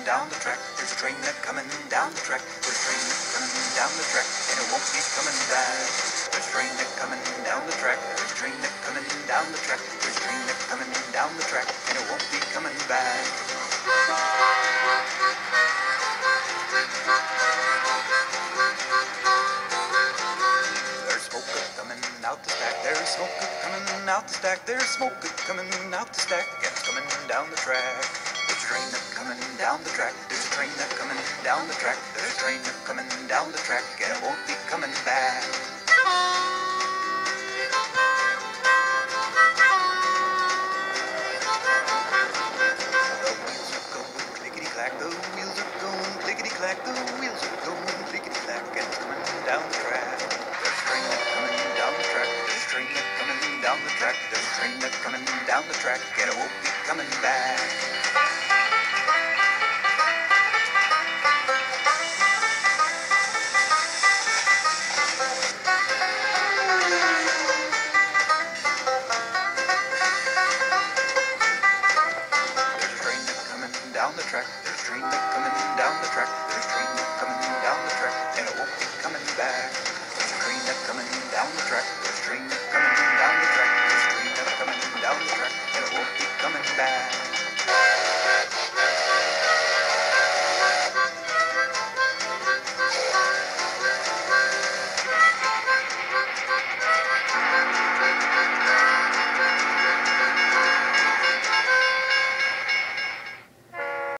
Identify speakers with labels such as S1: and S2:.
S1: down the track. There's a train that coming down the track. There's a train that coming down the track, and it won't be coming back. There's a train that coming down the track. There's a train that coming down the track. There's a train that coming down the track, and it won't be coming back. There's smoke coming out the stack. There's smoke coming out the stack. There's smoke coming out the stack, and it's coming down the track. There's a train that coming down the track. There's a train that coming down the track. There's a train that coming down the track, and it won't be coming back. The wheels are going clickety-clack. The wheels are going clickety-clack. The wheels are going clickety-clack, and it's coming down the track. There's a train that coming down the track. There's a train that coming down the track. There's a train that coming down the track, and it won't be coming back. Down the track, there's a train that coming down the track, there's a train that coming down the track, and it won't be coming back. There's a train that coming down the track, there's a train that coming down the track, there's a train that coming down the track, and it won't be coming back.